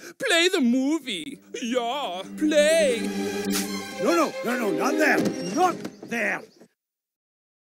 Play the movie. Yeah, play. No, not there. Not there.